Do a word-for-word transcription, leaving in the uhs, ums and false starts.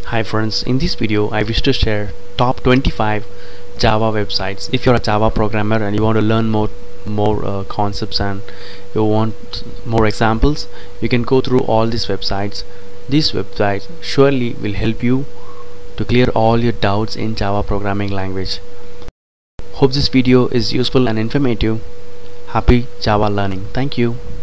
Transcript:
Hi friends, in this video I wish to share top twenty-five Java websites. If you're a Java programmer and you want to learn more more uh, concepts and you want more examples, you can go through all these websites. These websites surely will help you to clear all your doubts in Java programming language. Hope this video is useful and informative. Happy Java learning. Thank you.